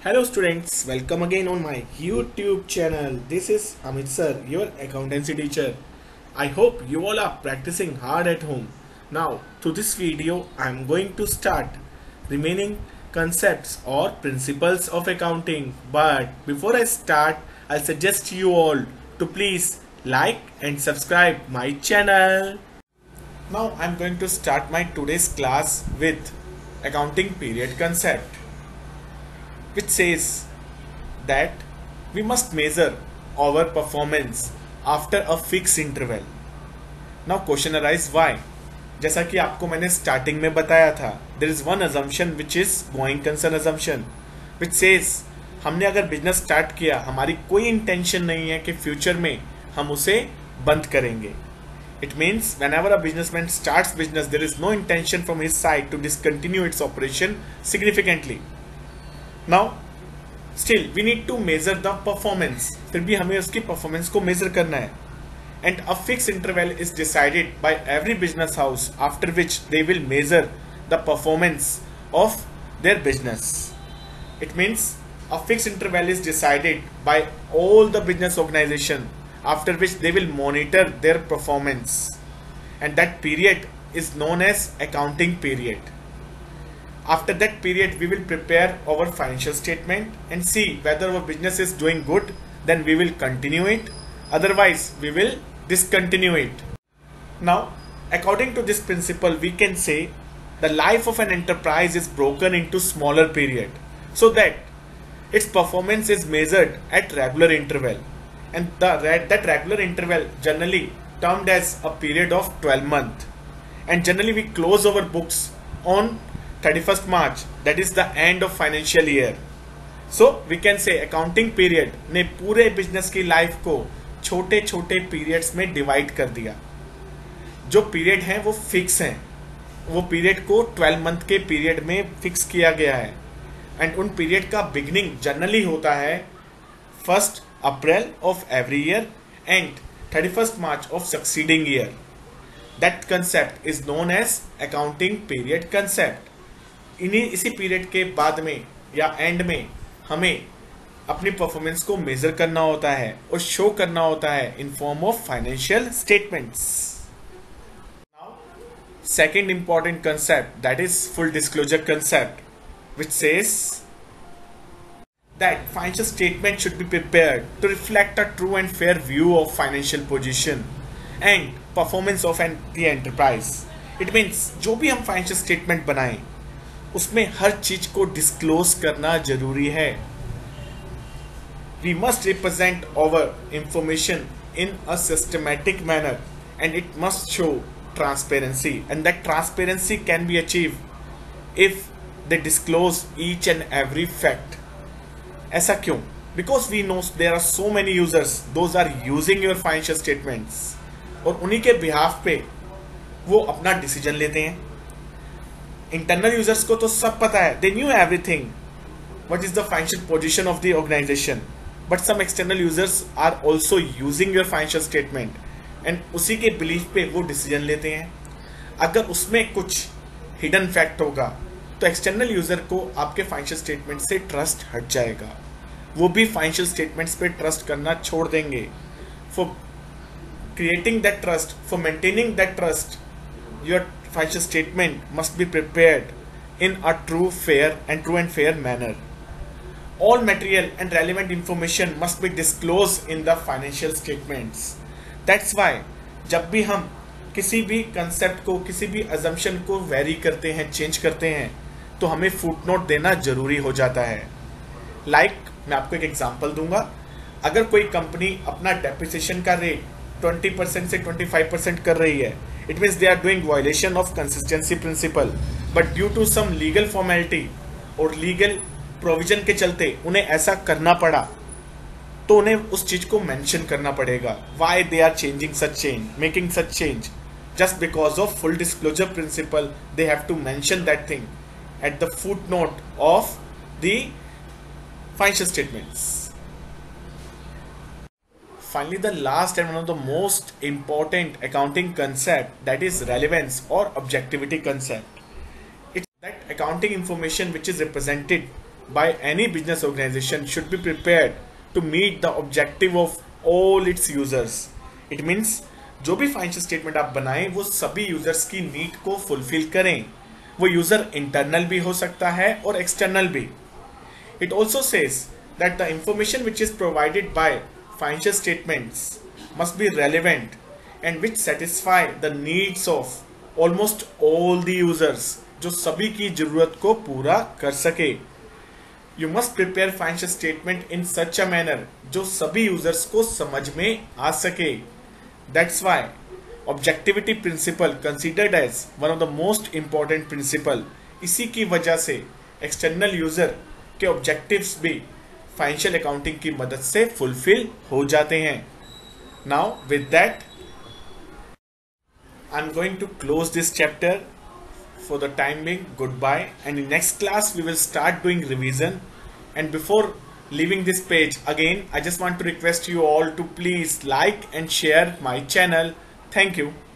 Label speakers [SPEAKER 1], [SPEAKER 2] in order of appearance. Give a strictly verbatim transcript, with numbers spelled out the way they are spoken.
[SPEAKER 1] Hello students, welcome again on my YouTube channel. This is Amit sir, your accountancy teacher. I hope you all are practicing hard at home. Now, to this video, I am going to start remaining concepts or principles of accounting. But before I start, I suggest you all to please like and subscribe my channel. Now, I am going to start my today's class with accounting period concept, which says that we must measure our performance after a fixed interval. Now question arise why? जैसा कि आपको मैंने starting में बताया था, there is one assumption which is going concern assumption, which says हमने अगर business start किया, हमारी कोई इंटेंशन नहीं है कि फ्यूचर में हम उसे बंद करेंगे. It means whenever a businessman starts business, there is no intention from his side to discontinue its operation significantly. Now still we need to measure the performance. फिर भी हमें उसकी performance को measure करना है. And a fixed interval is decided by every business house, after which they will measure the performance of their business. It means a fixed interval is decided by all the business organization, after which they will monitor their performance, and that period is known as accounting period. After that period, we will prepare our financial statement and see whether our business is doing good, then we will continue it. Otherwise, we will discontinue it. Now, according to this principle, we can say the life of an enterprise is broken into smaller period so that its performance is measured at regular interval. And the, that regular interval generally termed as a period of twelve months. And generally we close our books on thirty-first March, that is the end of financial year. So we can say accounting period ने पूरे business की life को छोटे छोटे periods में divide कर दिया. जो पीरियड हैं वो फिक्स हैं, वो पीरियड को ट्वेल्व मंथ के पीरियड में फिक्स किया गया है. एंड उन पीरियड का बिगनिंग जनरली होता है first April of every year and thirty first March of succeeding year. That concept is known as accounting period concept. इन्हीं इसी पीरियड के बाद में या एंड में हमें अपनी परफॉर्मेंस को मेजर करना होता है और शो करना होता है in form of financial statements. Second important concept, that is full disclosure concept, which says that financial statement should be prepared to reflect a true and fair view of financial position and performance of an the enterprise. It means जो भी हम financial statement बनाएं उसमें हर चीज को disclose करना जरूरी है. We must represent our information in a systematic manner and it must show transparency, and that transparency can be achieved if they disclose each and every fact. ऐसा क्यों? Because we know there are so many users, those are using your financial statements, और उन्हीं के behalf पे वो अपना decision लेते हैं. इंटरनल यूजर्स को तो सब पता है, they knew everything what is the financial position of the organization, but some external users are also using your financial statement and उसी के बिलीफ पे वो डिसीजन लेते हैं. अगर उसमें कुछ हिडन फैक्ट होगा तो एक्सटर्नल यूजर को आपके फाइनेंशियल स्टेटमेंट से ट्रस्ट हट जाएगा, वो भी फाइनेंशियल स्टेटमेंट्स पे ट्रस्ट करना छोड़ देंगे. For creating that trust, for maintaining that trust, your financial statement must be prepared in a true fair and true and fair manner. All material and relevant information must be disclosed in the financial statements. That's why जब भी हम किसी भी concept को, किसी भी assumption को vary करते हैं, change करते हैं, तो हमें footnote देना जरूरी हो जाता है. Like मैं आपको एक example दूंगा. अगर कोई कंपनी अपना depreciation का rate ट्वेंटी परसेंट से ट्वेंटी फाइव परसेंट कर रही है, it means they are doing violation of consistency principle, but due to some legal formality और legal provision के चलते उन्हें ऐसा करना पड़ा, तो उन्हें उस चीज को mention करना पड़ेगा. Why they are changing such change, making such change? Just because of full disclosure principle, they have to mention that thing at the footnote of the financial statements. Finally, the last and one of the most important accounting concept, that is relevance or objectivity concept. It's that accounting information which is represented by any business organization should be prepared to meet the objective of all its users. It means जो भी financial statement आप बनाएं वो सभी users की need को fulfil करें. वो यूजर इंटरनल भी हो सकता है और एक्सटर्नल भी. It also says that the information which is provided by financial statements must be relevant and which satisfy the needs of almost all the users, जो सभी की जरूरत को पूरा कर सके. You must prepare financial statement in such a manner जो सभी users को समझ में आ सके. That's why objectivity principle considered as one of the most important principle. इसी की वजह से external user के objectives भी financial accounting की मदद से fulfill हो जाते हैं. Now with that I'm going to close this chapter for the time being. Goodbye, and in next class we will start doing revision. And before leaving this page again, I just want to request you all to please like and share my channel. Thank you.